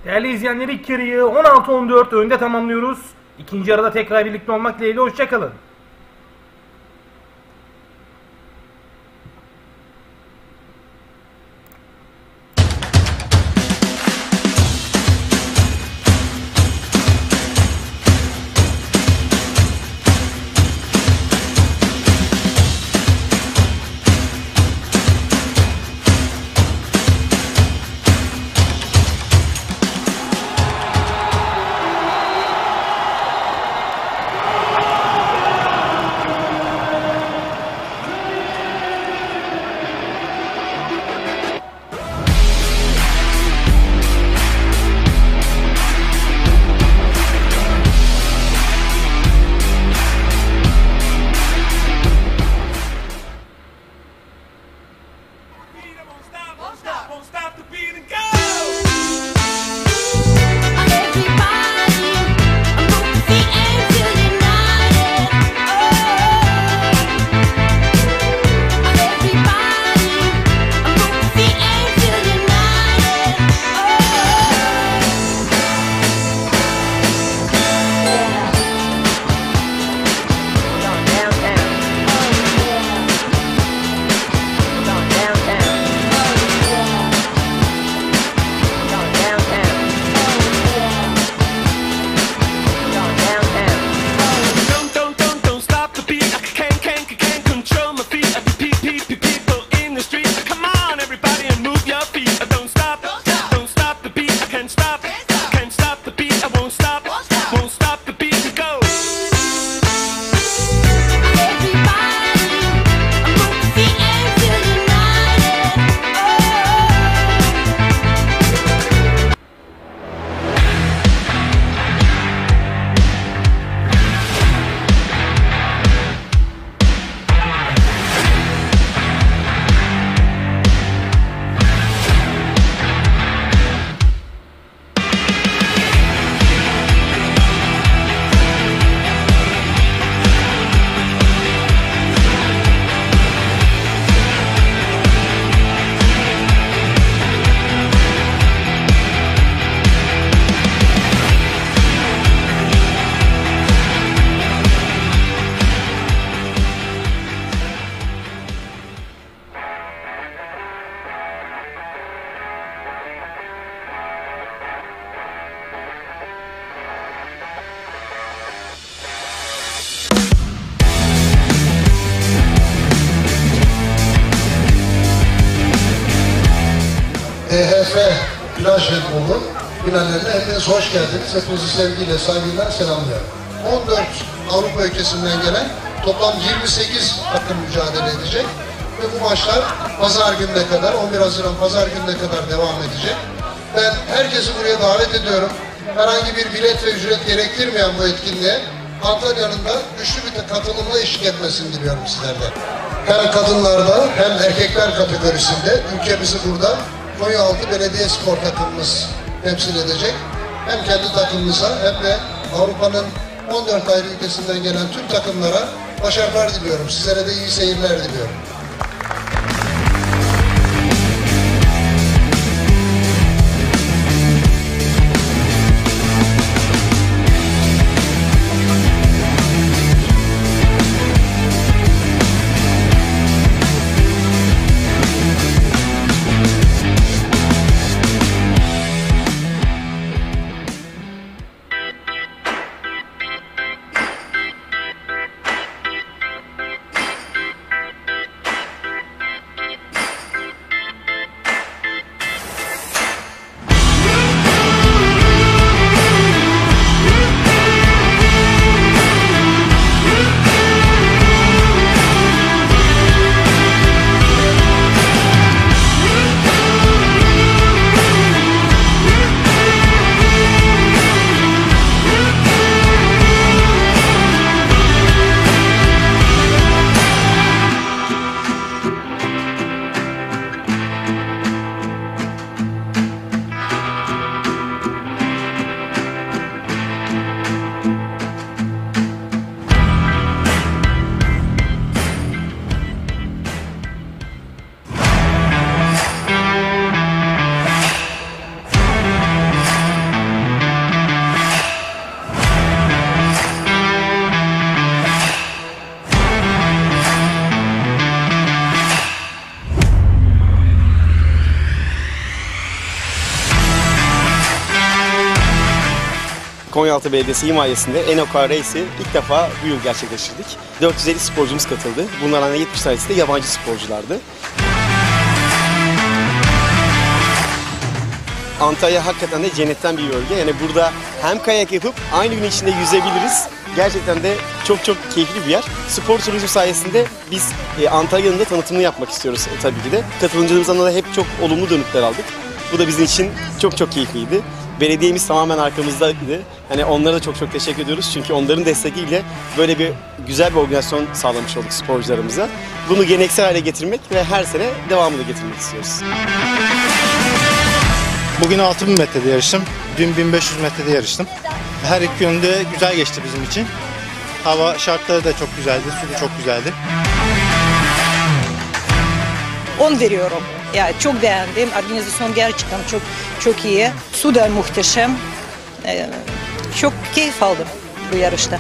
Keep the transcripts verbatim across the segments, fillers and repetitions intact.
Değerli izleyenler, ilk yarıyı on altı on dört önde tamamlıyoruz. İkinci yarıda tekrar birlikte olmak dileğiyle, hoşçakalın. E H F Plaj Handbolu finallerine hepiniz hoş geldiniz. Hepinizi sevgiyle, saygıyla selamlıyorum. on dört Avrupa ülkesinden gelen toplam yirmi sekiz takım mücadele edecek. Ve bu maçlar pazar gününe kadar, on bir Haziran pazar gününe kadar devam edecek. Ben herkesi buraya davet ediyorum. Herhangi bir bilet ve ücret gerektirmeyen bu etkinliğe Antalya'nın da güçlü bir katılımla eşlik etmesini diliyorum sizlerden. Hem kadınlarda hem erkekler kategorisinde ülkemizi burada Konyaaltı Belediye Spor takımımız temsil edecek. Hem kendi takımımıza hem de Avrupa'nın on dört ayrı ülkesinden gelen tüm takımlara başarılar diliyorum. Sizlere de iyi seyirler diliyorum. Konyaaltı Belediyesi himayesinde Enocar Race'i ilk defa bu yıl gerçekleştirdik. dört yüz elli sporcumuz katıldı. Bunlardan yetmiş tanesi de yabancı sporculardı. Antalya hakikaten de cennetten bir bölge. Yani burada hem kayak yapıp aynı gün içinde yüzebiliriz. Gerçekten de çok çok keyifli bir yer. Spor turizmi sayesinde biz e, Antalya'nın da tanıtımını yapmak istiyoruz e, tabii ki de. Katılımcılarımızdan da hep çok olumlu dönütler aldık. Bu da bizim için çok çok keyifliydi. Belediyemiz tamamen arkamızdaydı. Hani onlara da çok çok teşekkür ediyoruz. Çünkü onların desteğiyle böyle bir güzel bir organizasyon sağlamış olduk sporcularımıza. Bunu geleneksel hale getirmek ve her sene devamını getirmek istiyoruz. Bugün altı bin metrede yarıştım. Dün bin beş yüz metrede yarıştım. Her iki yönde güzel geçti bizim için. Hava şartları da çok güzeldi, su da çok güzeldi. on veriyorum. Yani çok beğendim. Organizasyon gerçekten çok çok iyi. Su da muhteşem. Ee, çok keyif aldım bu yarışta.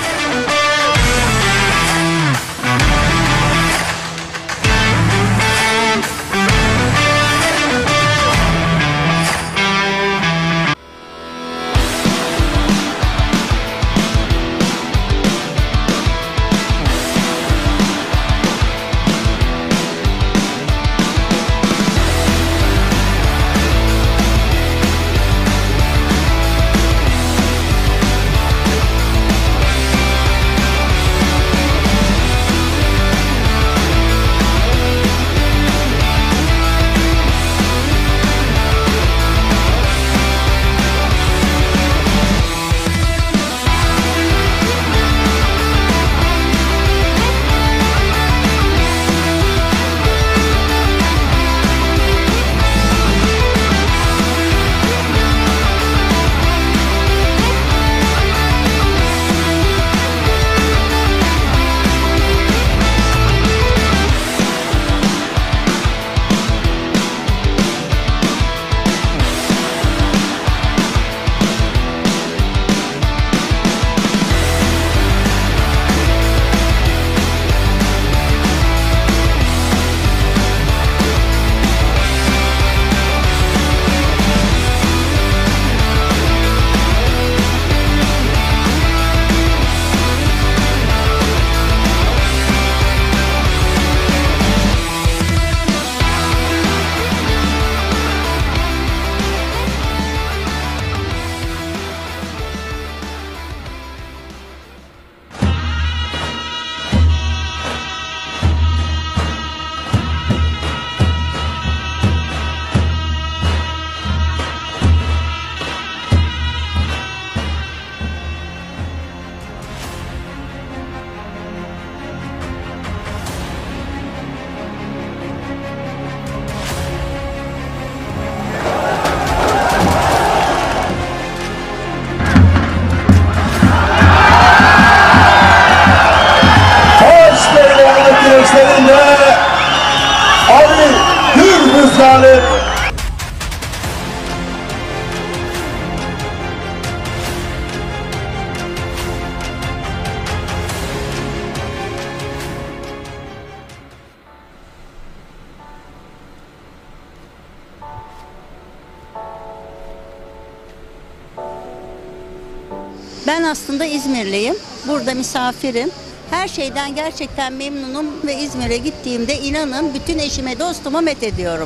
Ben aslında İzmirliyim. Burada misafirim. Her şeyden gerçekten memnunum ve İzmir'e gittiğimde inanın bütün eşime dostuma met ediyorum.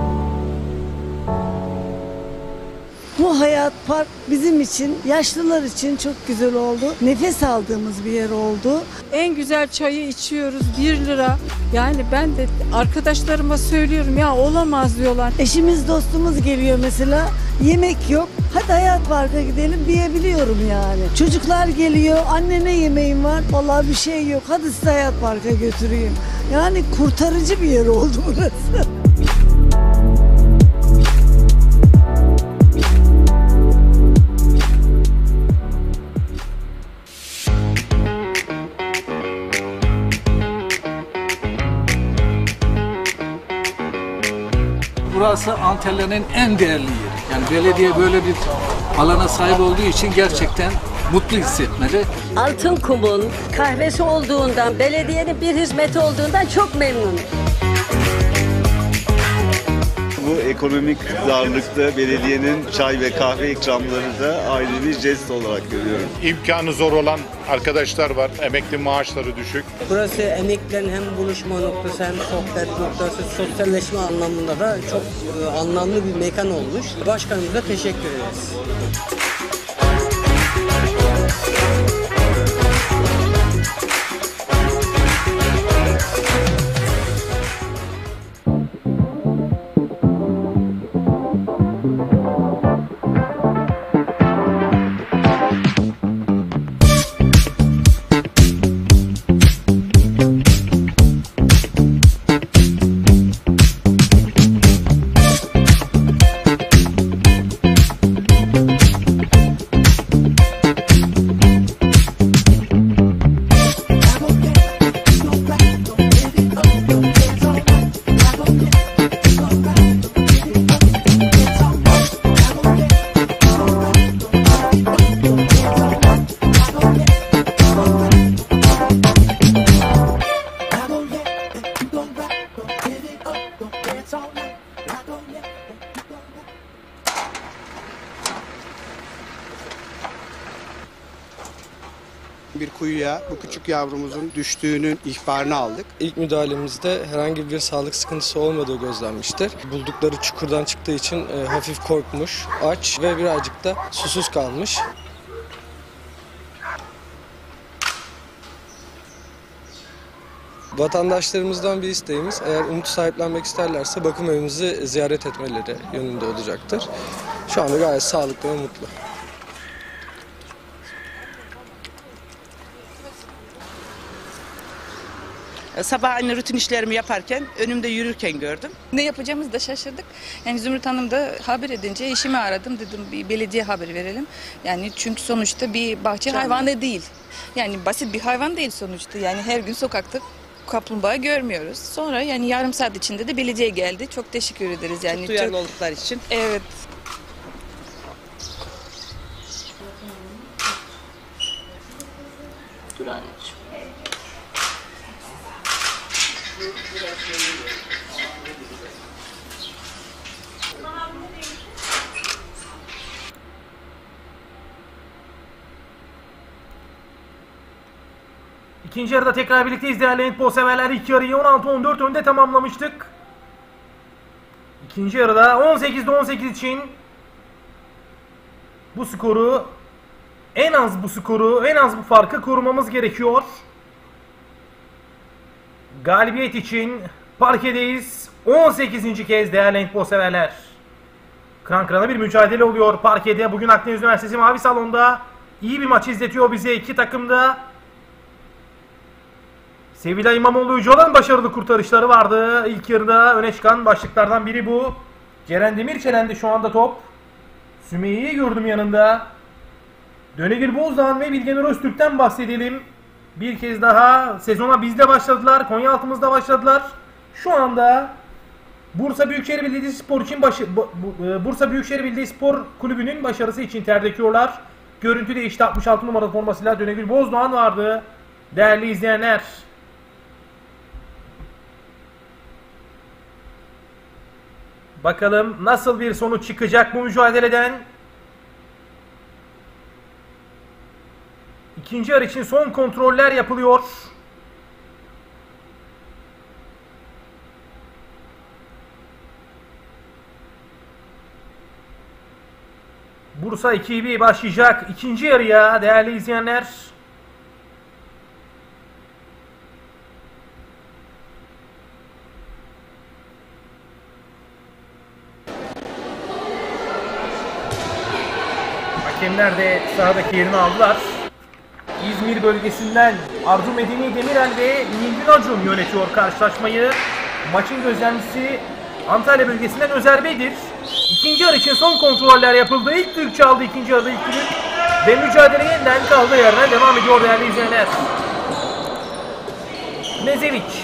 Bu Hayat Park bizim için, yaşlılar için çok güzel oldu. Nefes aldığımız bir yer oldu. En güzel çayı içiyoruz bir lira. Yani ben de arkadaşlarıma söylüyorum ya olamaz diyorlar. Eşimiz dostumuz geliyor mesela, yemek yok. Hadi Hayat Park'a gidelim diyebiliyorum yani. Çocuklar geliyor, anne ne yemeğin var? Vallahi bir şey yok, hadi size Hayat Park'a götüreyim. Yani kurtarıcı bir yer oldu burası. Burası Antalya'nın en değerli yeri. Yani belediye böyle bir alana sahip olduğu için gerçekten mutlu hissetmeli. Altınkum'un kahvesi olduğundan, belediyenin bir hizmeti olduğundan çok memnunum. bu ekonomik darlıkta belediyenin çay ve kahve ikramları da ayrı bir jest olarak görüyorum. İmkanı zor olan arkadaşlar var, emekli maaşları düşük. Burası emeklilerin hem buluşma noktası hem sohbet noktası, sosyalleşme anlamında da çok e, anlamlı bir mekan olmuş. Başkanımıza teşekkür ederiz. Bir kuyuya bu küçük yavrumuzun düştüğünün ihbarını aldık. İlk müdahalemizde herhangi bir sağlık sıkıntısı olmadığı gözlenmiştir. Buldukları çukurdan çıktığı için e, hafif korkmuş, aç ve birazcık da susuz kalmış. Vatandaşlarımızdan bir isteğimiz, eğer umut sahiplenmek isterlerse bakım evimizi ziyaret etmeleri yönünde olacaktır. Şu anda gayet sağlıklı ve mutlu. Sabah aynı rutin işlerimi yaparken önümde yürürken gördüm. Ne yapacağımızı da şaşırdık. Yani Zümrüt Hanım da haber edince eşimi aradım, dedim bir belediye haberi verelim. Yani çünkü sonuçta bir bahçe Canlı. hayvanı değil. Yani basit bir hayvan değil sonuçta. Yani her gün sokakta kaplumbağa görmüyoruz. Sonra yani yarım saat içinde de belediye geldi. Çok teşekkür ederiz. Yani çok duyarlı çok... oldukları için. Evet. Dur anneciğim. İkinci yarıda tekrar birlikteyiz değerli handball severler. İlk yarıyı on altı on dört önde tamamlamıştık. İkinci yarıda on sekizde on sekiz için bu skoru, en az bu skoru, en az bu farkı korumamız gerekiyor. Galibiyet için parkedeyiz. on sekizinci kez değerli handball severler. Kıran kırana bir mücadele oluyor parkede. Bugün Akdeniz Üniversitesi Mavi Salon'da iyi bir maç izletiyor bize iki takımda. Sevilay İmamoğlu Ucu'dan başarılı kurtarışları vardı. İlk yarıda öne çıkan başlıklardan biri bu. Ceren Demirçelen'de şu anda top. Sümeyye'yi gördüm yanında. Dönegül Bozdağ ve Bilgener Öztürk'ten bahsedelim. Bir kez daha sezona bizde başladılar. Konyaaltı'mızda başladılar. Şu anda Bursa Büyükşehir Belediyespor için başı, Bursa Büyükşehir Belediyespor Kulübü'nün başarısı için ter döküyorlar. Görüntüde işte altmış altı numaralı formasıyla Dönegül Bozdağ vardı. Değerli izleyenler. Bakalım nasıl bir sonuç çıkacak bu mücadeleden. İkinci yarı için son kontroller yapılıyor. Bursa iki bir başlayacak ikinci yarıya değerli izleyenler. Hakemler de sahadaki yerini aldılar. İzmir bölgesinden Arzu Medeni Demirel ve Nilgün Acun yönetiyor karşılaşmayı. Maçın gözlemcisi Antalya bölgesinden Özer Bey'dir. İkinci yarı için son kontroller yapıldı. İlk düdük çaldı ikinci yarıda ilk düdük. Ve mücadele yeniden kaldığı yerden devam ediyor değerli izleyenler. Knezevic.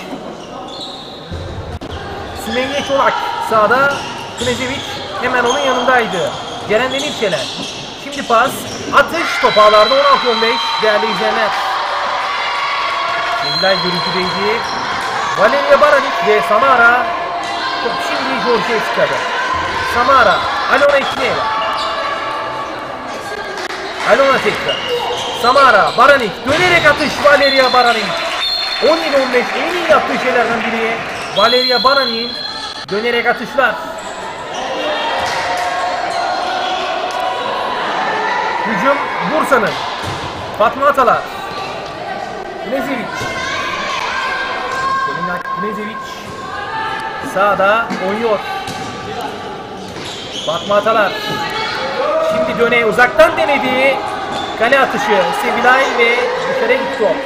Sümeyye Çolak sahada. Knezevic hemen onun yanındaydı. Ceren Demirçelen. Şimdi pas. Atış top ağlarda on altı on beş değerli izleyenler. Şimdiden görüntüdeydi. Valeria Baranik ve Samara. Top şimdi Georgia'ya çıkardı. Samara. Alona Ikneva. Alona tekrar. Samara. Baranik. Dönerek atış Valeria Baranik. on yedi on beş en iyi yaptığı şeylerden biri. Valeria Baranik'in dönerek atışlar. Hücum Bursa'nın. Fatma Atalar. Knezevic. Knezevic sağda oynuyor. Fatma Atalar. Şimdi döne uzaktan denedi. Kale atışı Sevilay ve dışarıya gitti top.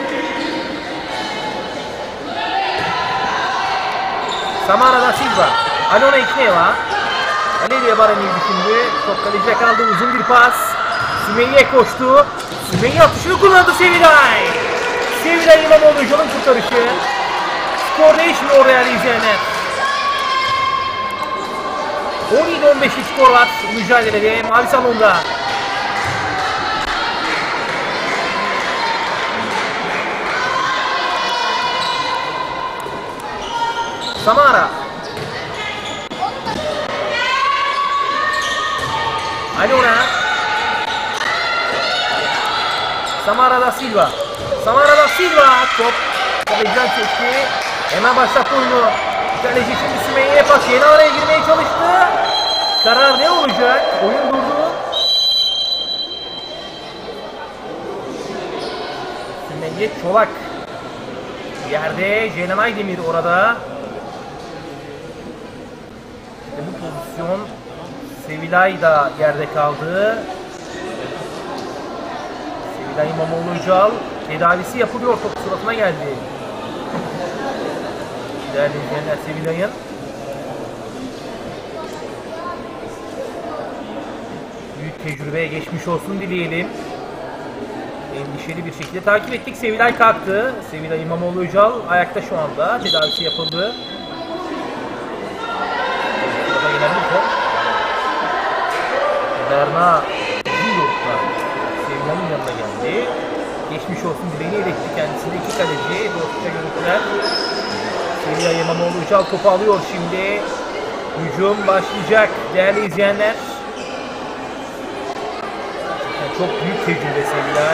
Samara da Silva. Alona Ikneva. Valeria Baranik'i düşündü. Top kaleciye kaldı. Uzun bir pas. Sümeyye koştu. Sümeyye atışını kullandı Sevilay. Sevilay İmamoğlu Hoca'nın kurtarışı. Skor değişmiyor değerli izleyenler. on yedi on beşlik skor var mücadelede Mavi Salon'da. Samara. Alona. Samara da Silva. Samara da Silva. Top kaleciden çekti. Hemen başlattı oyunu. Kaleci şimdi Sümeyye'ye pas. Yeni araya girmeye çalıştı. Karar ne olacak? Oyun durdu. Sümeyye Çolak. Yerde Ceylan Aydemir orada. İşte bu pozisyon Sevilay da yerde kaldı. Sevilay İmamoğlu Hocal tedavisi yapılıyor. Top suratına geldi. Değerli izleyenler Sevilay'ın büyük tecrübeye geçmiş olsun dileyelim. Endişeli bir şekilde takip ettik. Sevilay kalktı. Sevilay İmamoğlu Hocal ayakta şu anda. Tedavisi yapıldı. Burada gelen bir top. Berna Zilot'la Sevilay'ın yanına geldi. Geçmiş olsun dileğini iletti kendisine. İki kaleci. Dostça görüntüler. Sevilay İmamoğlu Hocal topu alıyor şimdi. Hücum başlayacak değerli izleyenler. Yani çok büyük tecrübe Sevilay.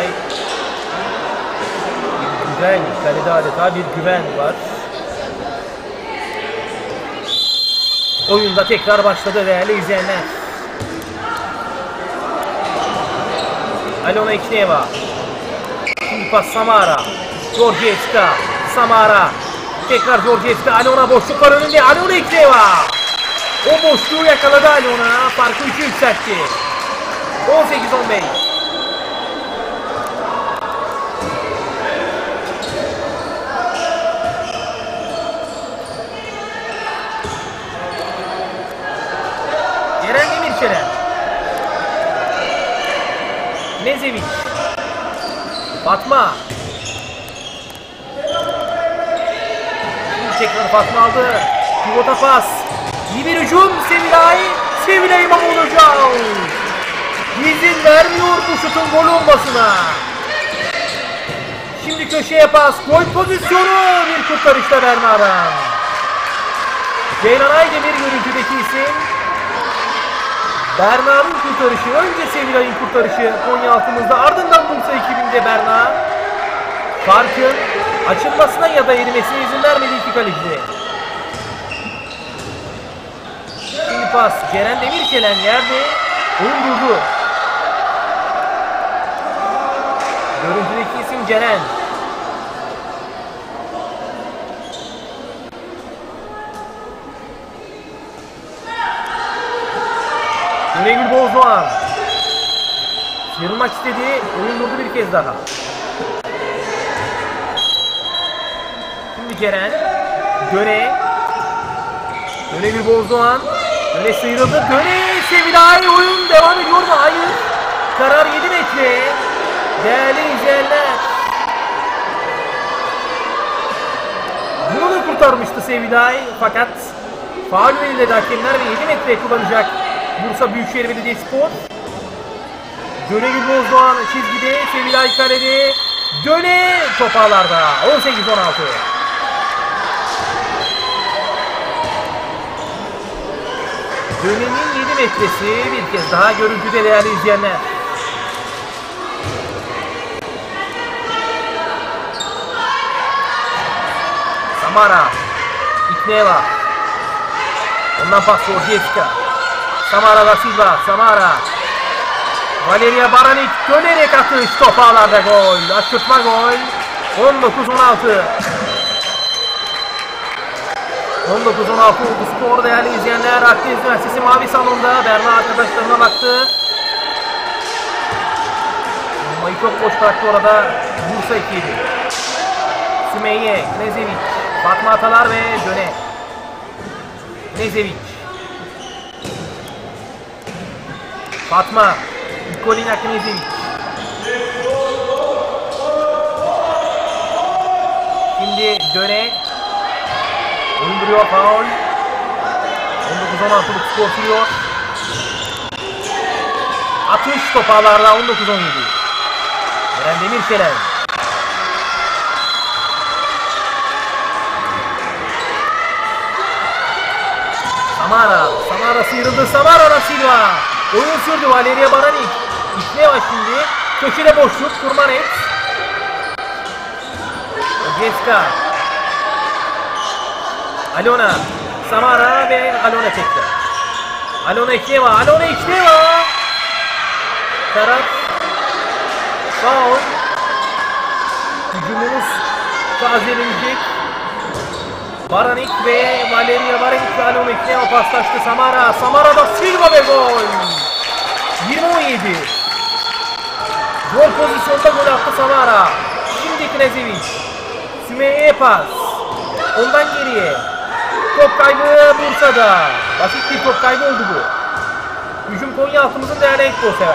Bir güven, kalede adeta bir güven var. Oyunda tekrar başladı değerli izleyenler. Alona Ikneva. Şimdi pas Samara. Georgievska. Samara. Tekrar Georgievska. Alona boşluk var önünde. Alona Ikneva. O boşluğu yakaladı Alona. Farkı üçe yükseltti. on sekiz on beş. Ceren Demirçelen. Knezevic. Fatma. Tekrar Fatma aldı. Pivota pas. İyi bir hücum. Sevilay. Sevilay İmamoğlu Hocal. İzin vermiyor bu şutun gol olmasına. Şimdi köşeye pas. Gol pozisyonu. Bir kurtarışta Berna'dan. Ceylan Aydemir görüntüdeki isim. Berna'nın kurtarışı. Önce Sevilay'ın kurtarışı Konya altımızda. Ardından Bursa ekibinde Berna. Farkın açılmasına ya da erimesine izin vermedi iki kaleci. Şimdi pas. Ceren Demirçelen yerde. Oyun durdu. Görüntüdeki isim Ceren. Günegül Bozdoğan. Sıyrılmak istedi. Oyun durdu bir kez daha. Şimdi Ceren. Göne. Günegül Bozdoğan. Göne sıyrıldı. Göne. Sevilay oyun devam ediyor mu? Hayır. Karar yedi metre. Değerli izleyenler. Bunu da kurtarmıştı Sevilay. Fakat faul verildi hakemler ve yedi metre kullanacak Bursa Büyükşehir Belediyespor. Dönegül Bozdoğan çizgide. Sevilay kalede. Döne top ağlarda. on sekiz on altı. Dönemin yedi metresi bir kez daha görüntüde değerli izleyenler. Samara. İkneva. Ondan pas Georgievska. Samara da Silva. Samara. Valeria Baranik dönerek atış. Top ağlarda gol. Aşırtma gol. on dokuz on altı. on dokuz on altı oldu skor değerli izleyenler. Akdeniz Üniversitesi Mavi Salon'da Berna arkadaşlarına baktı. Bombayı çok boş bıraktı orada. Bursa ekibi. Sümeyye, Knezevic, Fatma Atalar ve Döne. Knezevic. Fatma, Nikolina Knezevic. Şimdi Döne. Oyun duruyor, faul. on dokuz on altılık skor sürüyor. Atış topağlarda on dokuz on yedi. Eren Demirçelen. Samara. Samara sıyrıldı. Samara da Silva. Oyun sürdü. Valeria Baranik. İşine var şimdi. Köşede boşluk. Kurmanet. Ojeska. Alona. Samara ve Alona tekrar. Alona Ikneva. Alona Ikneva. Taraf. Faul. Hücumumuz tazelenecek. Baranik ve Valeria Baranik ve Alona Ikneva paslaştı. Samara. Samara da Silva ve gol. yirmi on yedi. Gol pozisyonda gol attı Samara. Şimdi Knezevic. Sümeyye'ye pas. Ondan geriye. Top kaybı Bursa'da. Basit bir top kaybı oldu bu. Hücum Konyaaltımızın değerli eksporsever.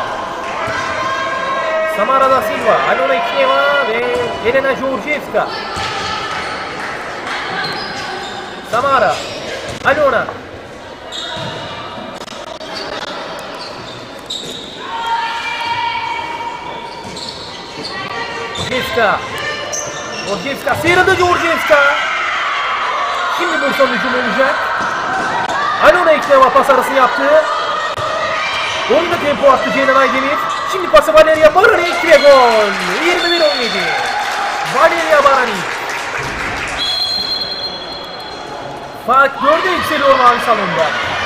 Samara da Silva, Alona Ikneva ve Elena Georgievska. Samara, Alona. Georgievska. Georgievska sıyrıldı Georgievska. Şimdi Bursa hücumu olacak. Alona Ikneva pas arası yaptı. Onda tempo attı Ceylan Aydemir. Şimdi pası Valeria Baranik ve gol. yirmi bir on yedi. Valeria Baranik. Fark dörde yükseliyor Mavi Salon'da.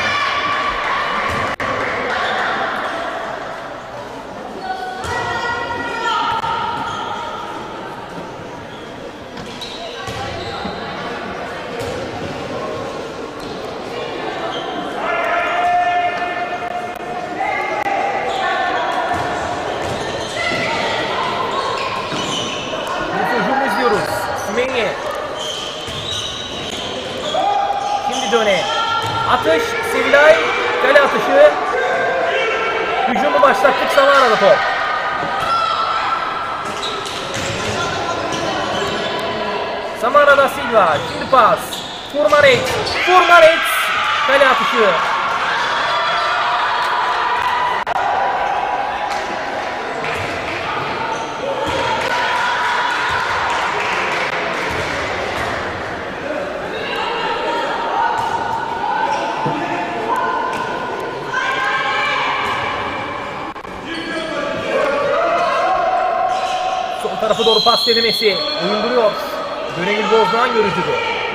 Döne. Atış, Sevilay, kale atışı. Hücumu başlattık, Samara'da top. Samara'da Silva, şimdi pas. Furmanet, Furmanet, kale atışı. Tarafı doğru pas denemesi. Oyun duruyor. Dönegül Bozdoğan görüntüdü.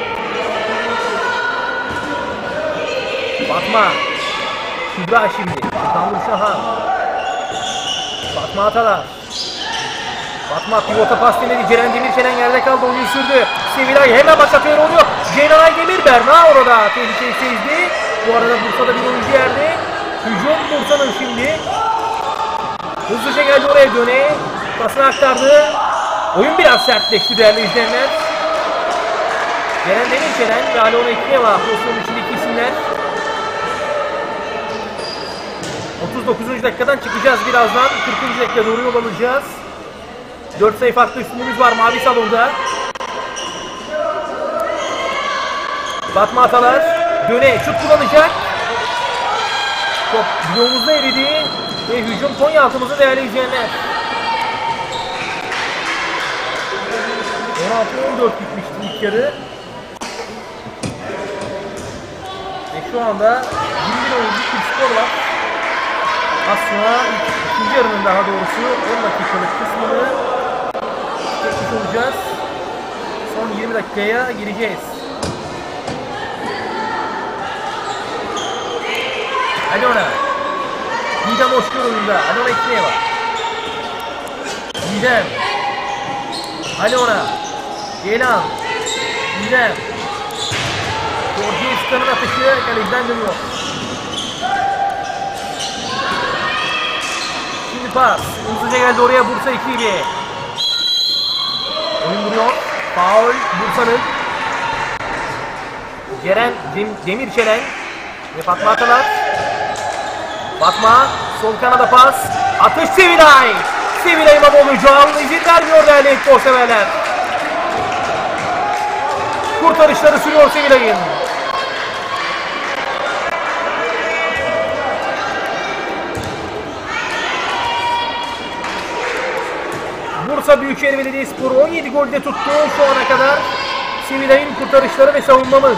Fatma. Kübra şimdi. Tanrı Şahan. Fatma Atalar. Fatma pivota pas denedi. Ceren Demirçelen yerde kaldı. Oyun sürdü. Sevilay hemen başlatıyor oluyor. Ceylan Aydemir, Berna orada. Tehlikeyi sezdi. Bu arada Bursa'da bir oyuncu yerde. Hücum Bursa'nın şimdi. Hızlıca geldi oraya Döne. Pasını aktardı. Oyun biraz sertleşti değerli izleyenler. Ceren Demirçelen ve Alona Ikneva pozisyonun içindeki isimler. otuz dokuzuncu dakikadan çıkacağız birazdan. kırkıncı dakika doğru yol alacağız. dört sayı farklı üstünlüğümüz var Mavi Salon'da. Fatma Atalar. Döne şut kullanacak. Top bloğumuzda eridi. Ve hücum Konyaaltımızda değerli izleyenler. on altı on dört gitmişti ilk yarı. Ve şu anda yirmi iki oyunluk bir skor var. Az sonra ikinci yarının daha doğrusu on dakikalık kısmını geçmiş olacağız. Son yirmi dakikaya gireceğiz. Alona. Didem Oşkur oyunda. Alona ikiliye var. Didem. Alona. Ceylan. Didem. Georgievska'nın atışı kaleciden dönüyor. Şimdi pas. Hızlıca geldi oraya Bursa iki bir. Oyun duruyor. Faul Bursa'nın. Ceren Demirçelen ve Fatma Atalar. Fatma sol kanada pas. Atış Sevilay. Sevilay İmamoğlu Can izin vermiyor değerli ekspor severler. Kurtarışları sürüyor Sevilay'ın. Bursa Büyükşehir Belediyespor'u on yedi golde tuttu şu ana kadar. Sevilay'ın kurtarışları ve savunmamız.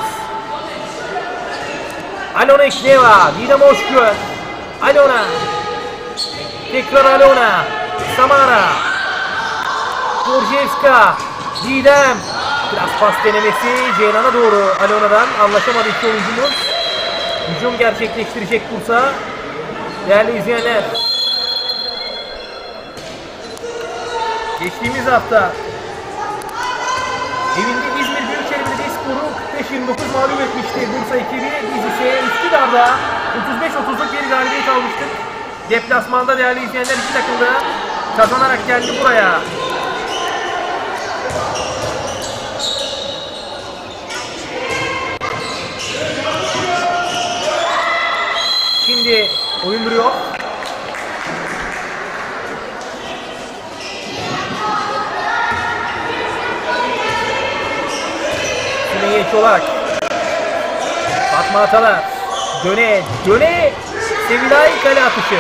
Alona Ekneva, Didem Oşkur. Alona. Tekrar Alona. Samara. Georgievska. Didem. Biraz pas denemesi Ceylan'a doğru Alona'dan. Anlaşamadı iki oyuncumuz. Hücum gerçekleştirecek Bursa. Değerli izleyenler. Geçtiğimiz hafta evinde İzmir Büyükşehir Belediyespor'u kırk beş yirmi dokuz mağlup etmişti Bursa ekibi. Biz ise Üsküdar'da otuz beş otuzluk bir galibiyet almıştık. Deplasmanda değerli izleyenler iki takım da kazanarak geldi buraya. Şimdi oyun duruyor. Sümeyye Çolak. Fatma Atalar. Döne, döne. Sevilay kale atışı.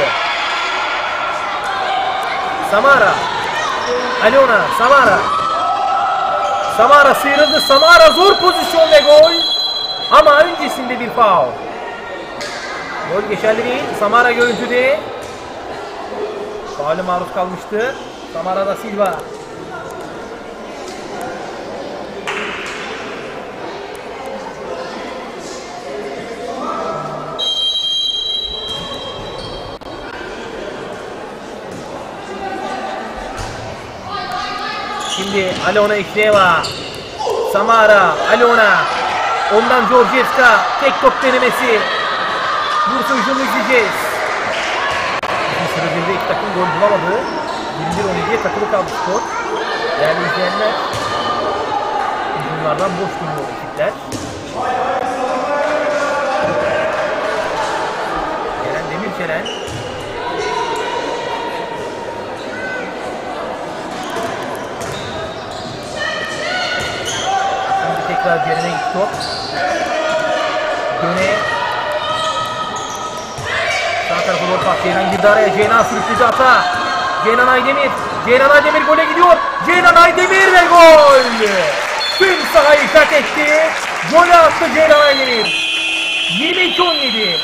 Samara. Alona, Samara. Samara sıyrıldı. Samara zor pozisyon ve gol. Ama öncesinde bir faul. Gol geçerli değil. Samara görüntüde. Faulü maruz kalmıştı. Samara da Silva. Şimdi Alona Ekneva. Samara, Alona. Ondan Georgievska. Tek top denemesi. Bursa hücumu izleyeceğiz. Bu sırada iki takım gol bulamadı. yirmi bir on ikiye takılı kaldı skor. Değerli izleyenler. Hücumlardan boş duruyor ekipler. Ceren Demirçelen. Şimdi tekrar Ceren'e gitti top. Döne. Sağ tarafa doğru pas. Ceylan girdi araya. Ceylan sürükledi ata. Ceylan Aydemir. Ceylan Aydemir gole gidiyor. Ceylan Aydemir ve gol. Tüm sahayı kat etti. Golü attı Ceylan Aydemir. yirmi iki on yedi.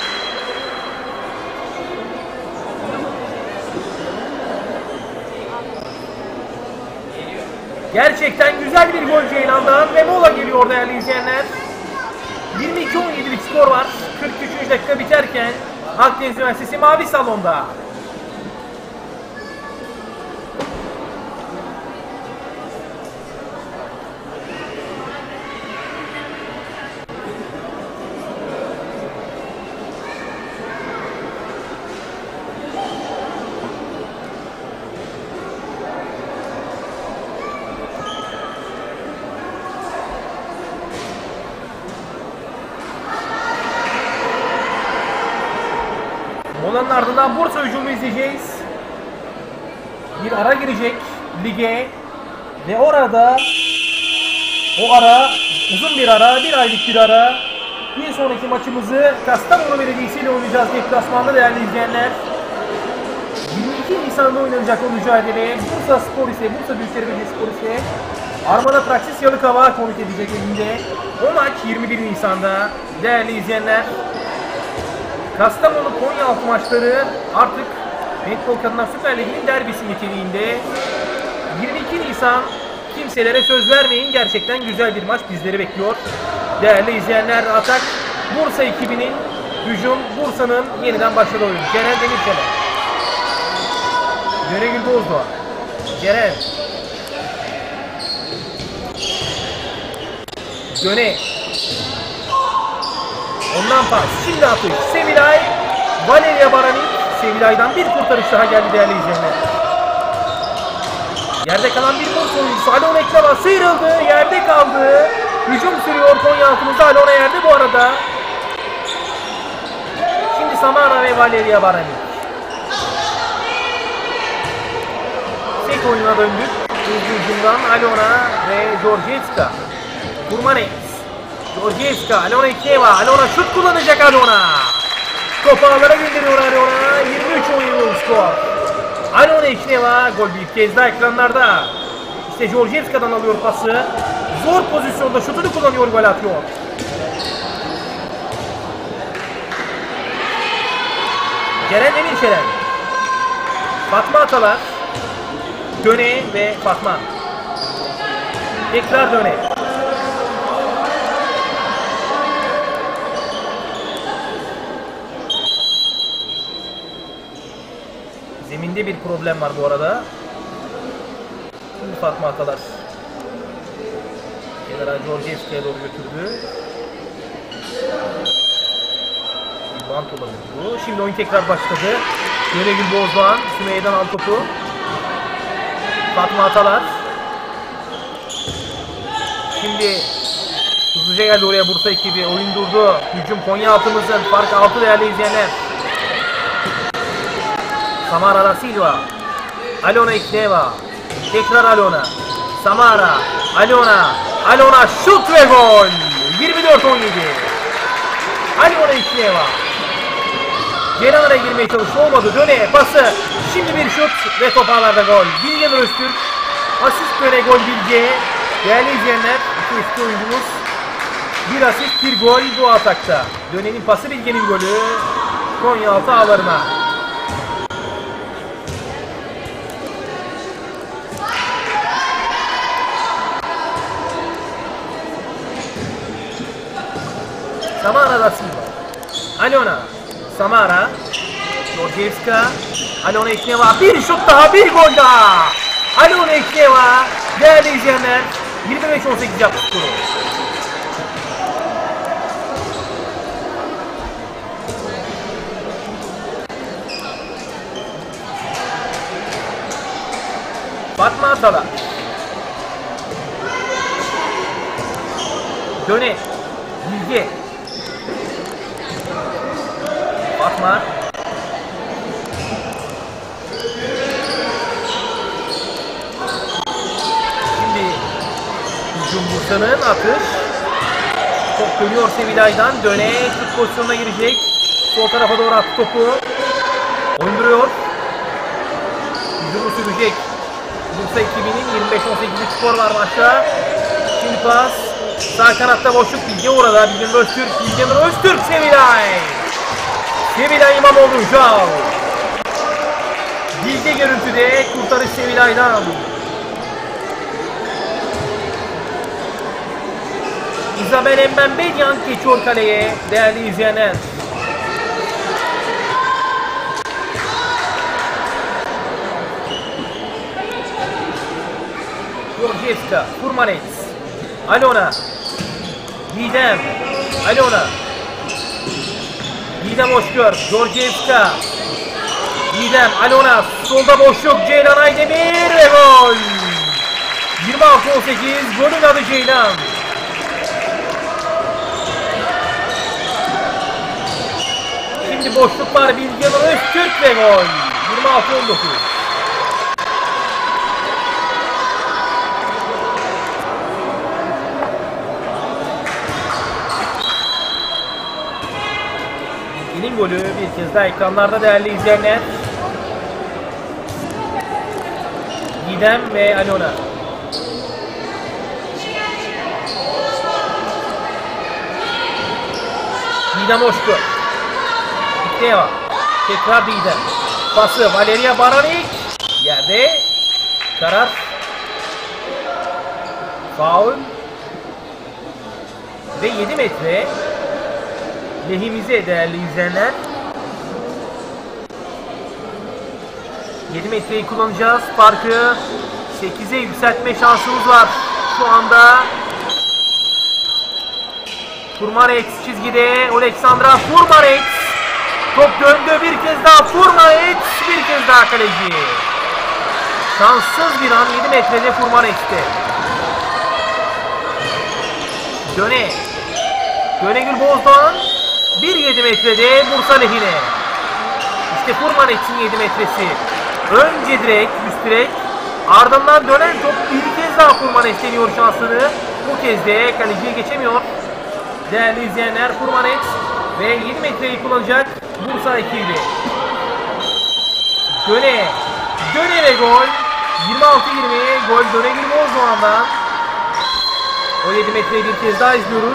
Gerçekten güzel bir gol Ceylan'dan ve mola geliyor değerli izleyenler. yirmi iki on yedilik skor var. kırk üçüncü dakika biterken Akdeniz Üniversitesi Mavi Salon'da. Molanın ardından Bursa hücumu izleyeceğiz. Bir ara girecek lige ve orada o ara uzun bir ara, bir aylık bir ara. Bir sonraki maçımızı Kastamonu Belediyesi ile oynayacağız deplasmanda değerli izleyenler. yirmi iki Nisan'da oynanacak o mücadele. Bursa Spor ise, Bursa Büyükşehir Belediyespor ise Armada Praksis Yalıkavak'a konuk edecek elinde. O maç yirmi bir Nisan'da değerli izleyenler. Kastamonu Konyaaltı maçları artık Handball Kadınlar Süper Ligi'nin derbisi niteliğinde. yirmi iki Nisan, kimselere söz vermeyin, gerçekten güzel bir maç bizleri bekliyor. Değerli izleyenler, atak Bursa ekibinin, hücum Bursa'nın yeniden başladığı oyun. Ceren Demirçeler. Dönegül Bozdoğan. Ceren. Döne. Ondan pas. Şimdi atış. Sevilay. Valeria Baranik. Sevilay'dan bir kurtarış daha geldi değerli izleyenler. Yerde kalan bir Bursa oyuncusu Alona Eklava sıyrıldı. Yerde kaldı. Hücum sürüyor Konyaaltı'mızda. Alona yerde bu arada. Şimdi Samara ve Valeria Baranik. Tek oyuna döndük. Hızlı hücumdan Alona ve Georgievska. Kurmanes. Georgievska. Alona Eklava. Alona şut kullanacak Alona. Topu ağlara gönderiyor Alona. yirmi üç on yıl skor. Alona Eklava. Gol bir kez daha ekranlarda. İşte Georgievska'dan alıyor pası. Zor pozisyonda şutunu kullanıyor, gol atıyor. Ceren Demirçelen. Fatma Atalar. Döne ve Fatma. Tekrar Döne. Zeminde bir problem var bu arada. Şimdi Fatma Atalar. Kenara Georgievska'ya doğru götürdü. Bir bant olabilir bu. Şimdi oyun tekrar başladı. Dönegül Bozdoğan. Sümeyye'den al topu. Fatma Atalar. Şimdi hızlıca geldi oraya Bursa ekibi. Oyun durdu. Hücum Konyaaltı'mızın. Fark altı değerli izleyenler. Samara da Silva. Alona Ekleva. Tekrar Alona. Samara. Alona. Alona şut ve gol. yirmi dört on yedi. Alona Ekleva. Kenara girmeye çalıştı. Olmadı. Döne pası. Şimdi bir şut ve top ağlarda gol. Bilge Nur Öztürk. Asist Döne, gol Bilge. Değerli izleyenler, iki eski oyuncumuz. Bir asist, bir gol bu atakta. Döne'nin pası, Bilge'nin golü. Konyaaltı ağlarına. Samara da Silva. Alona. Samara. Georgievska. Alona Ekleva. Bir şut daha, bir gol daha. Alona Ekleva. Değerli izleyenler, yirmi beş on sekiz yaptı skoru. Fatma Atalar. Döne. Bilge. Fatma. Şimdi hücum Bursa'nın atış. Top dönüyor Sevilay'dan. Döne şut pozisyonuna girecek. Sol tarafa doğru attı topu. Oyunduruyor. Hücumu sürecek. Bursa ekibinin yirmi beş on sekizlik skor var maçta. Şimdi pas. Sağ kanatta boşluk, Bilge orada. Bilge Nur Öztürk. Bilge Nur Öztürk. Sevilay. Sevilay İmamoğlu. Jao. Bilge görüntüde, kurtarış Sevilay'dan. Isabel Mbembedyan geçiyor kaleye değerli izleyenler. Georgievska, Kurmanes, Alona, Didem, Alona, Didem Hoşgör, Georgievska, Didem, Alona, solda boşluk, Ceylan Aydemir ve gol! yirmi altı on sekiz, golün adı Ceylan. Şimdi boşluk var, Bilge Nur Öztürk ve gol! yirmi altı on dokuz. Bilge'nin golü bir kez daha ekranlarda değerli izleyenler. Didem ve Alona. Didem Hoşgör. Ekneva. Tekrar Didem. Pası Valeria Baranik. Yerde. Karar. Faul. Ve yedi metre. Lehimize değerli izleyenler. yedi metreyi kullanacağız. Farkı sekize yükseltme şansımız var. Şu anda Furmanets çizgide. Oleksandra Furmanets. Top döndü bir kez daha. Furmanets bir kez daha kaleci. Şanssız bir an yedi metrede Furmanets'te. Döne. Dönegül Bozdoğan bir yedi metrede Bursa lehine. İşte Furmanets'in yedi metresi. Önce direk, üst direk. Ardından dönen top bir kez daha Furmanets deniyor şansını. Bu kez de kaleciye geçemiyor. Değerli izleyenler, Furmanets ve yedi metreyi kullanacak Bursa ekibi. Döne. Döne ve gol. yirmi altı yirmi gol Dönegül Bozdoğan'dan. O yedi metreyi bir kez daha izliyoruz.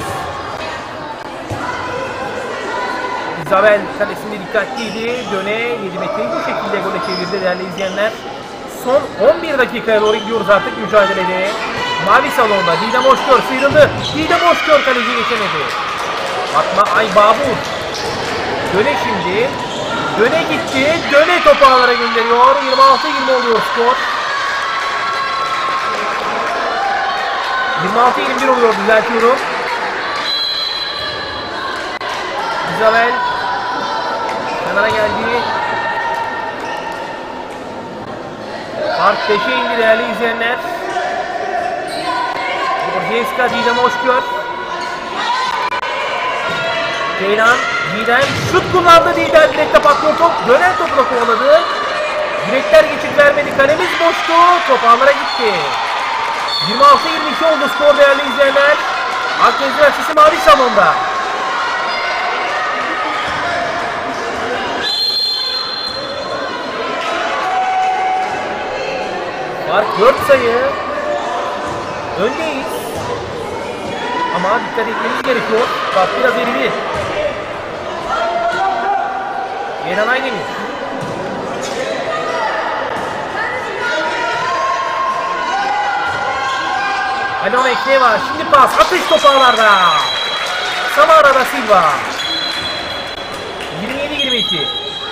Isabel kalesinde dikkatliydi. Döne yedi metreyi bu şekilde gole çevirdi değerli izleyenler. Son on bir dakikaya doğru gidiyoruz artık mücadelede. Mavi salonda Didem Hoşgör sıyrıldı. Didem Hoşgör kaleci geçemedi. Fatma Ay Babur. Döne şimdi. Döne gitti. Döne topu ağlara gönderiyor. yirmi altı yirmi oluyor skor. yirmi altı yirmi bir oluyor, düzeltiyorum. Isabel kenara geldi. Fark beşe indi değerli izleyenler. Borjeska Didem Hoşgör. Ceylan Didem şut kullandı. Didem direkte patlıyor top. Dönen topla kovaladı. Direkler geçit vermedi. Kalemiz boştu. Top ağlara gitti. yirmi altı yirmi iki oldu skor değerli izleyenler. Akdeniz Üniversitesi mavi salonda. Fark dört sayı. Öndeyiz. Ama dikkat etmemiz gerekiyor. Fark biraz eridi. Ceylan Aydemir. Alona Ekneva. Şimdi pas. Atış topu ağlarda. Samara da Silva. yirmi yedi yirmi iki.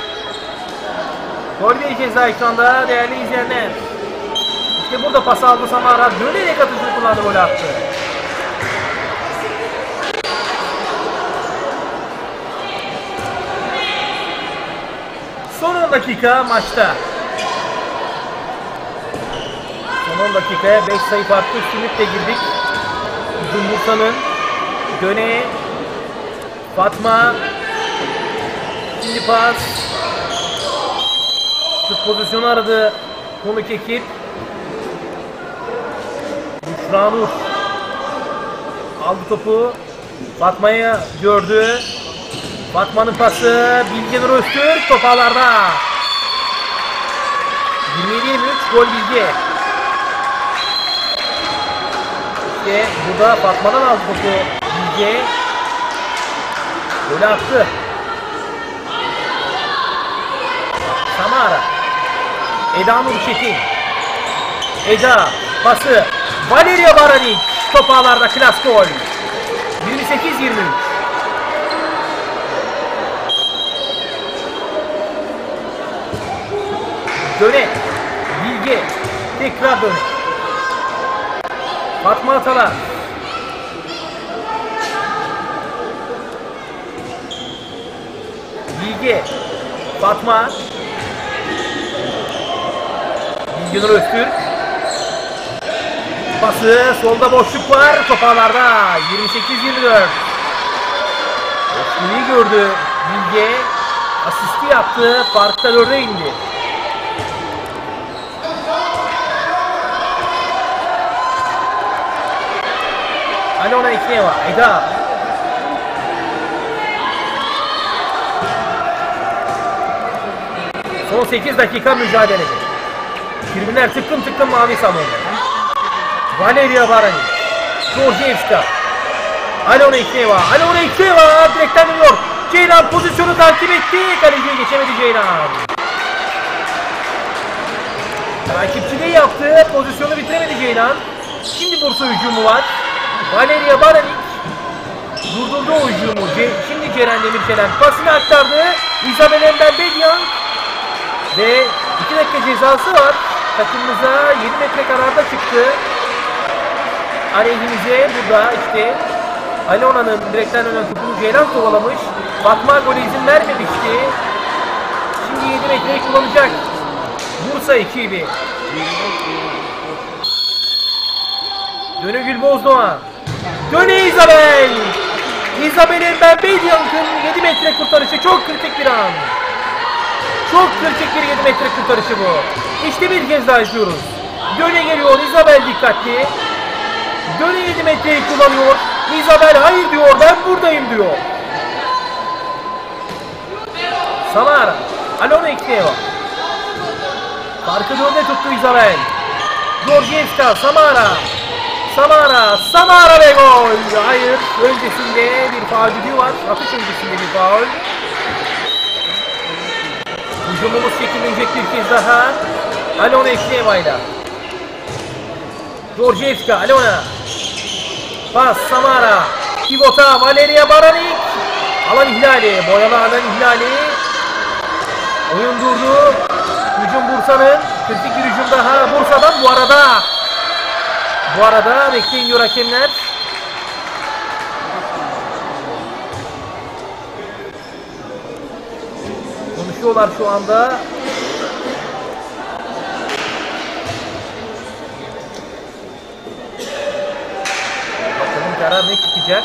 Gol bir ceza ekranda değerli izleyenler. İşte burada pas aldı Samara. Dönerek atışını kullandı, gol attı. Son on dakika maçta. Son on dakikaya beş sayı farklı üstünlükle girdik. Bursa'nın Döne, Fatma, şimdi pas. Şut pozisyonu aradı konuk ekip. Büşra Nur aldı topu. Fatma'yı gördü. Fatma'nın pası. Bilge Nur Öztürk top ağlarda. yirmi yedi yirmi üç gol Bilge. İşte burada Fatma'dan aldı topu Bilge. Golü attı. Samara. Eda Nur Çetin. Eda pası. Valeria Baranik. Top ağlarda, klas gol. yirmi sekiz yirmi üç. Döne. Bilge. Tekrar Döne. Fatma Atalar. Bilge. Fatma. Bilge Nur Öztürk. Pası. Solda boşluk var. Top ağlarda. yirmi sekiz yirmi dört. Boşluğu gördü Bilge. Asisti yaptı. Farkta dörde indi. Alona Ekneva. Eda. Son sekiz dakika mücadelede. Tribünler tıklım tıklım mavi salonda. Valeria Baranik. Georgievska. Alona Ekneva. Alona Ekneva direkten dönüyor. Ceylan pozisyonu takip etti. Kaleciye geçemedi Ceylan. Takipçiliği yaptı. Pozisyonu bitiremedi Ceylan. Şimdi Bursa hücumu var. Valeria Baranik durdurdu o hücumu. Ce Şimdi Ceren Demirçelen pasını aktardı. Isabel Mbembe-Dieng ve iki dakika cezası var. Takımımıza yedi metre kararda çıktı. Aleyhimize burada işte Alona'nın direkten önen topunu Ceylan kovalamış. Fatma golü izin vermemişti. Şimdi yedi metreyi kullanacak. Bursa ekibi. Döne Gül Bozdoğan. Döne Isabel. Isabel'in Mbembe-Dieng'in yedi metre kurtarışı çok kritik bir an. Çok kritik bir yedi metre kurtarışı bu. İşte bir kez daha izliyoruz. Döne geliyor. Isabel dikkatli. Döne yedi metreyi kullanıyor. Isabel hayır diyor. Ben buradayım diyor. Samara. Alona Ikneva. Farkı dörde tuttu Isabel. Georgievska. Samara. Samara. Samara ve gol. Hayır. Öncesinde bir faul düdüğü var. Atış öncesinde bir faul. Hücumumuz şekillenecek bir kez daha. Alona Ikneva ile. Georgievska. Alona. Pas Samara. Pivota Valeria Baranik. Alan ihlali. Boyalı alan ihlali. Oyun durdu. Hücum Bursa'nın. Kritik bir hücum daha. Bursa'dan bu arada. Bu arada bekleyin diyor hakemler. Konuşuyorlar şu anda. Bakalım karar ne çıkacak?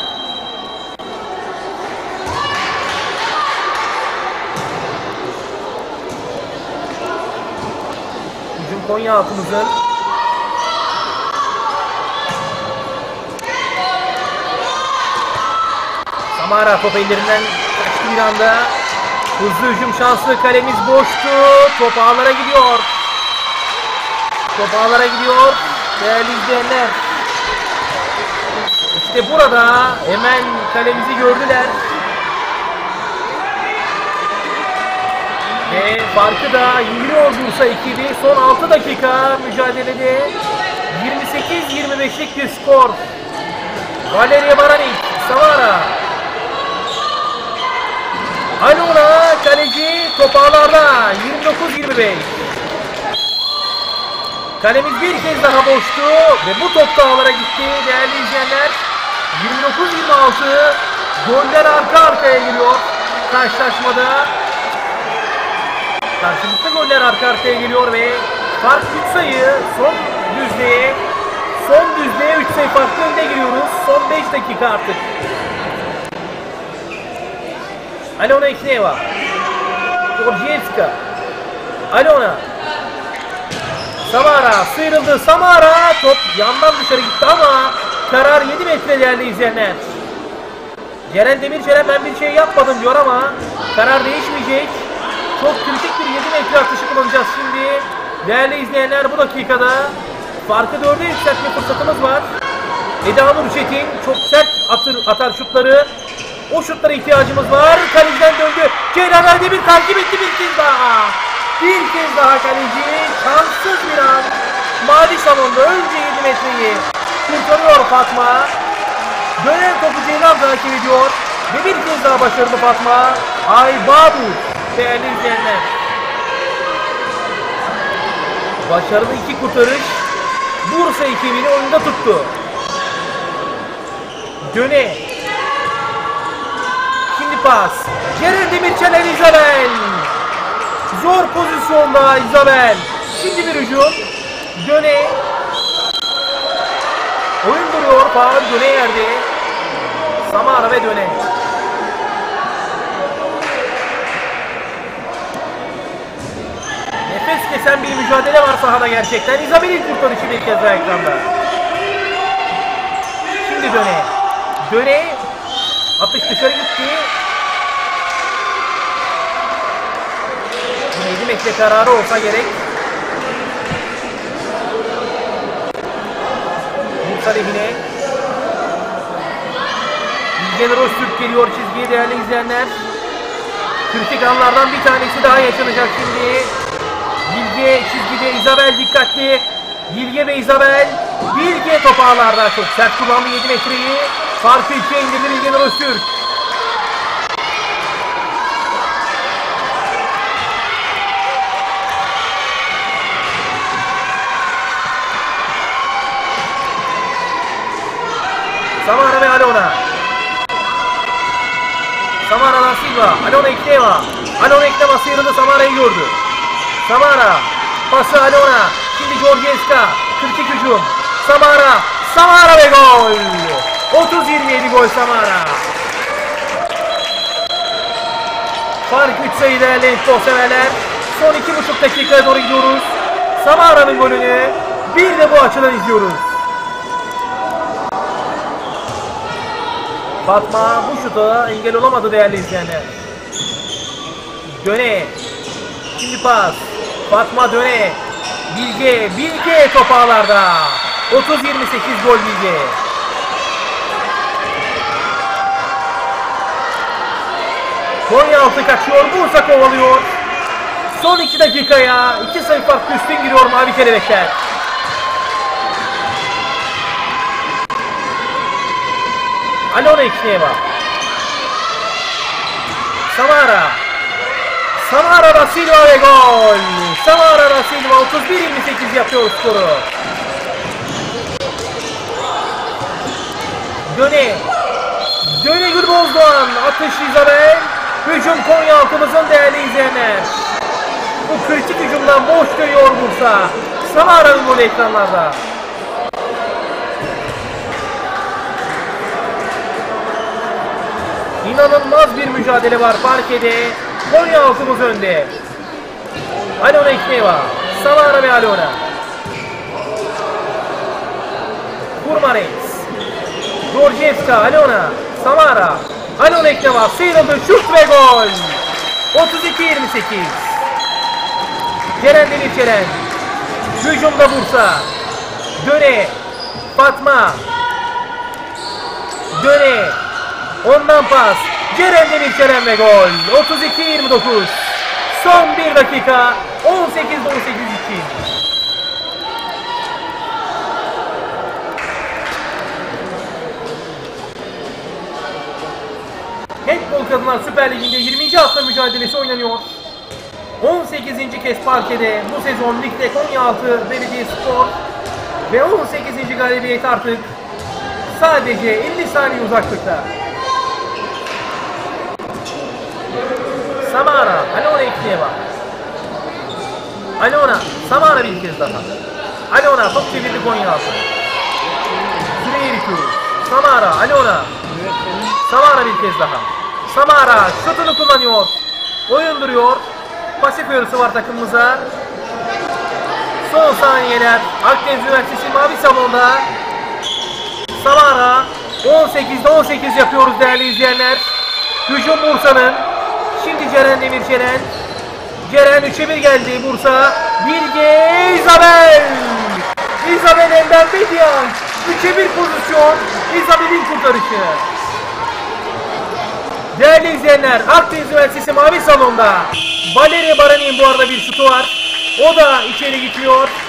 Hücum Konya halkımızın. Samara top ellerinden kaçtı bir anda. Hızlı hücum şanslı, kalemiz boştu. Top ağlara gidiyor. Top ağlara gidiyor. Değerli izleyenler. İşte burada hemen kalemizi gördüler. Ve farkı da yirmiyor Bursa ekibi. Son altı dakika mücadelede yirmi sekiz yirmi beşlik bir skor. Valeria Baranik, Samara. Alona kaleci top ağlarda. yirmi dokuz yirmi beş. Kalemiz bir kez daha boştu ve bu top da ağlara gitti değerli izleyenler. yirmi dokuz yirmi altı. Goller arka arkaya geliyor karşılaşmada. Karşılıklı goller arka arkaya geliyor ve fark üç sayı. Son düzlüğe son düzlüğe üç sayı farklı önde giriyoruz. Son beş dakika artık. Alona Ikneva. Georgievska. Alona. Samara sıyrıldı. Samara top yandan dışarı gitti ama karar yedi metre değerli izleyenler. Ceren Demirçelen ben bir şey yapmadım diyor ama karar değişmeyecek. Çok kritik bir yedi metre atışı kullanacağız şimdi. Değerli izleyenler bu dakikada farkı dörde yükseltme fırsatımız var. Eda Nur Çetin çok sert atır, atar şutları. O şutlara ihtiyacımız var. Kaleciden döndü. Ceylan Erdemir takip etti bir kez daha. Bir kez daha kaleci. Şanssız bir an. Mavi salonda önce yedi metreyi kurtarıyor Fatma. Dönen topu Ceylan takip ediyor. Ve bir kez daha başarılı Fatma. Ay Babu. Değerli izleyenler. Başarılı iki kurtarış. Bursa ekibini oyunda tuttu. Döne. Şimdi pas. Ceren Demirçelen Isabel. Zor pozisyonda Isabel. Şimdi bir hücum. Döne. Oyun duruyor. Faul Döne yerde. Samara ve Döne. Nefes kesen bir mücadele var sahada gerçekten. Isabel'in kurtarışı bir kez daha ekranda. Şimdi Döne. Döne. Atış dışarı gitti. yedi metre kararı olsa gerek. Bursa lehine. Bilgen Rostürk geliyor çizgiye değerli izleyenler. Kritik anlardan bir tanesi daha yaşanacak şimdi. Bilge çizgide, Isabel dikkatli. Bilge ve Isabel. Bilge top ağlarda, çok sert kullandı yedi metreyi. Farkı ikiye indirdi Bilge Nur Öztürk. Samara ve Alona. Samara da Silva. Alona Ikneva. Alona Ikneva sıyrıldı, Samara'yı gördü. Samara. Pası Alona. Şimdi Georgievska. kırk iki hücum. Samara. Samara ve gol. otuz yirmi yedi gol Samara. Fark üç sayı değerli futbol severler. Son iki buçuk dakikaya doğru gidiyoruz. Samara'nın golünü bir de bu açıdan izliyoruz. Fatma bu şuta engel olamadı değerli izleyenler. Döne. Şimdi pas. Fatma Döne. Bilge. Bilge top ağlarda. otuz yirmi sekiz gol Bilge. Konyaaltı kaçıyor. Bursa kovalıyor. Son iki dakikaya iki sayı farklı üstün giriyor Mavi Kelebekler. Alona Ikneva. Samara. Samara da Silva ve gol. Samara da Silva otuz bir yirmi sekiz yapıyor skoru. Döne. Döne Gülbozdoğan. Atış Isabel. Hücum Konyaaltı'mızın değerli izleyenler. Bu kritik hücumdan boş dönüyor Bursa. Samara'nın golü ekranlarda. İnanılmaz bir mücadele var parkede. Konyaaltı'mız önde. Alona Ikneva. Samara ve Alona. Kurmares. Georgievska. Alona. Samara. Alona Ikneva. Sıyrıldı. Şut ve gol. otuz iki yirmi sekiz. Ceren Demirçelen. Hücumda Bursa. Döne. Fatma. Döne. Ondan pas. Ceren Demirçelen ve gol. otuz iki yirmi dokuz. Son bir dakika. on sekiz on sekiz iki. Handball Kadınlar Süper Ligi'nde yirminci hafta mücadelesi oynanıyor. on sekizinci kez parkede bu sezon ligde Konyaaltı Belediyespor ve on sekizinci galibiyet artık sadece elli saniye uzaklıkta. Samara, Alona Ikneva. Alona, Samara bir kez daha. Alona top çevirdi Konyaaltı. Süreyi bitiyor. Samara, Alona. Samara bir kez daha. Samara şutunu kullanıyor. Oyun duruyor. Pasif uyarısı var takımımıza. Son saniyeler. Akdeniz Üniversitesi Mavi Salon'da. Samara on sekizde on sekiz yapıyoruz değerli izleyenler. Hücum Bursa'nın. Şimdi Ceren Demirçelen. Ceren üçe bir geldi Bursa. Bilge Isabel. Isabel Ender Bediyan. üçe bir pozisyon. Isabel'in kurtarışı. Değerli izleyenler, Akdeniz Üniversitesi Mavi Salon'da Valeri Barani'nin bu arada bir şutu var. O da içeri gitmiyor.